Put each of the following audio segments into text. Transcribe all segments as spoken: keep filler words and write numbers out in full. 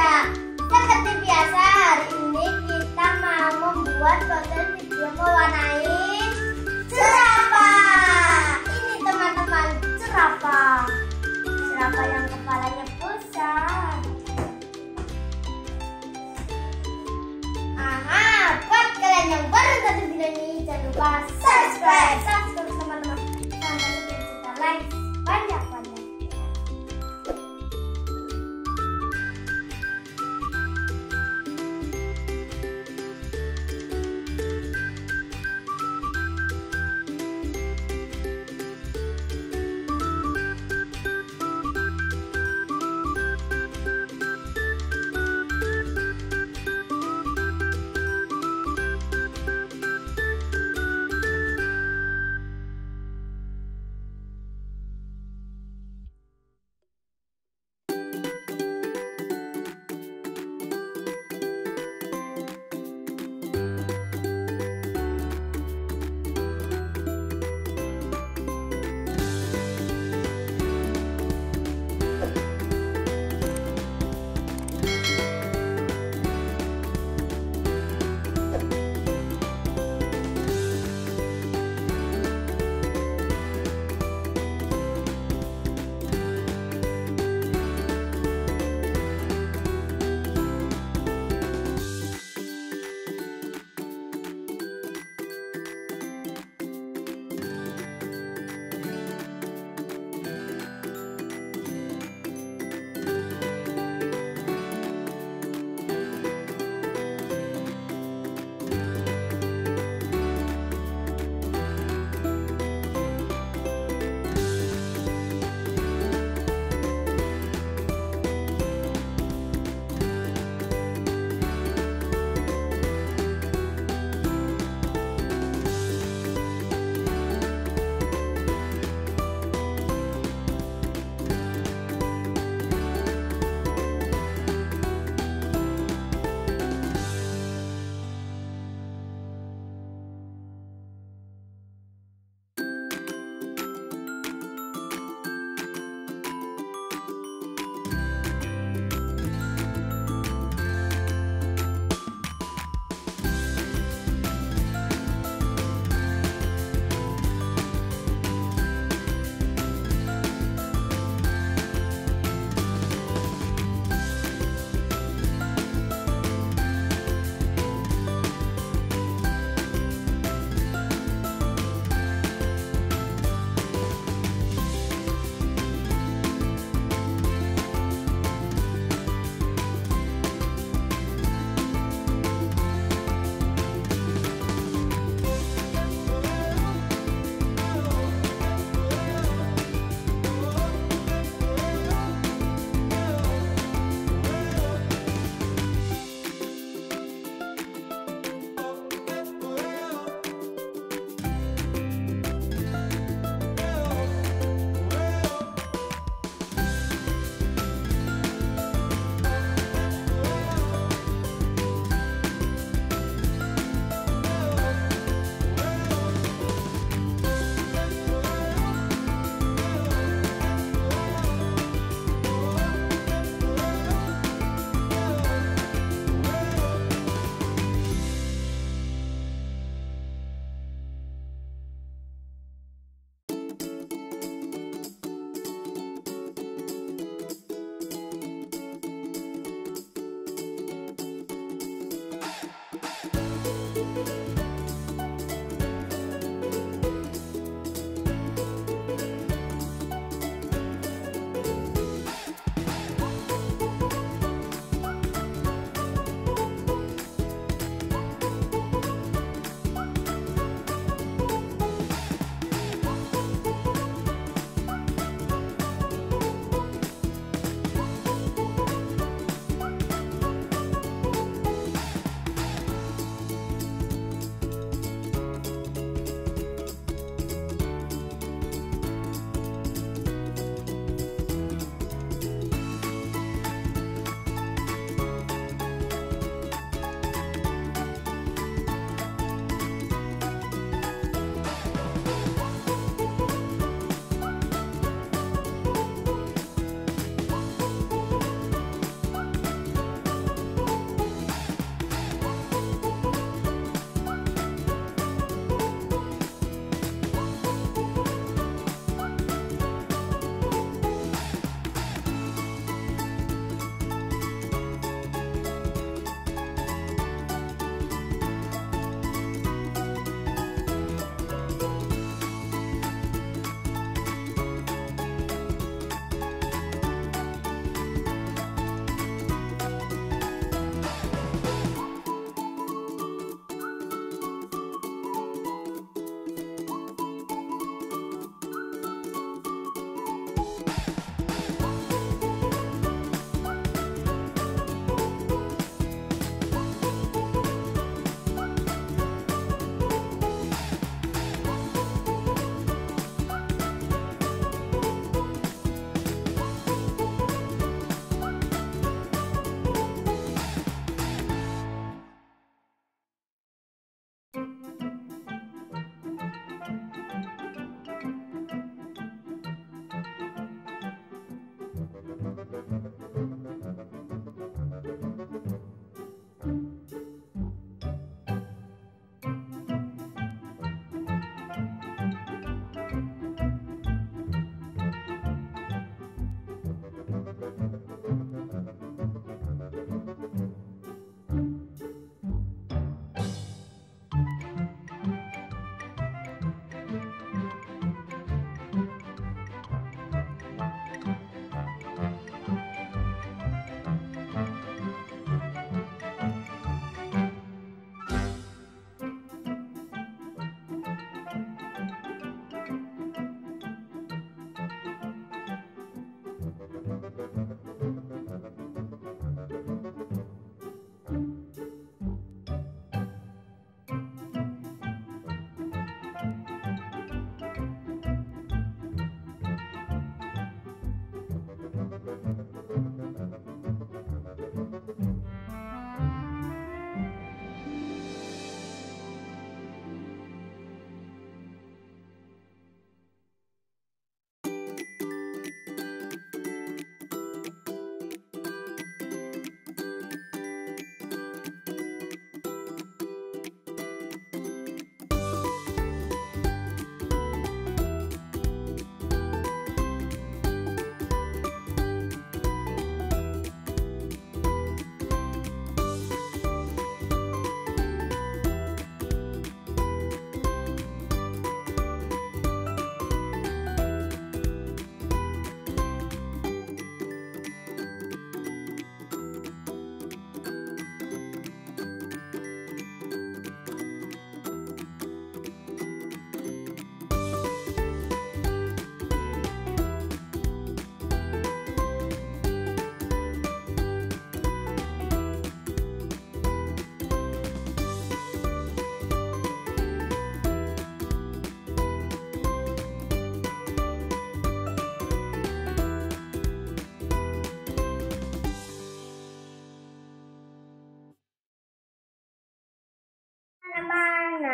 ya. Seperti biasa, hari ini kita mau membuat konten video mewarnai jerapah. Ini teman-teman, jerapah. Jerapah yang kepalanya besar. Aha, buat kalian yang baru nonton video ini, jangan lupa subscribe, subscribe teman-teman. Sampai kita like banyak-banyak.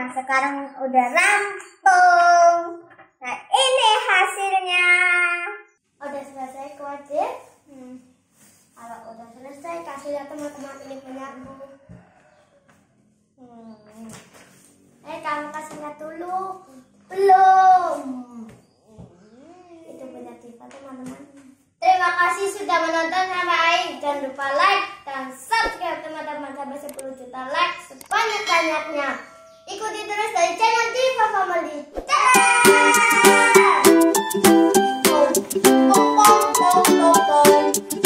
Nah, sekarang udah rampung. Nah, ini hasilnya. Udah selesai wajib. Hmm. Kalau udah selesai, kasih lihat teman-teman ini punya aku. Hmm. Eh, kamu kasih lihat dulu. Belum. Itu punya Tifa, teman-teman. Terima kasih sudah menonton sampai akhir. Jangan lupa like dan subscribe, teman-teman, sampai sepuluh juta like sebanyak-banyaknya. Ikuti terus dari channel Tifa Family. Dadah! Pom pom pom pom pom.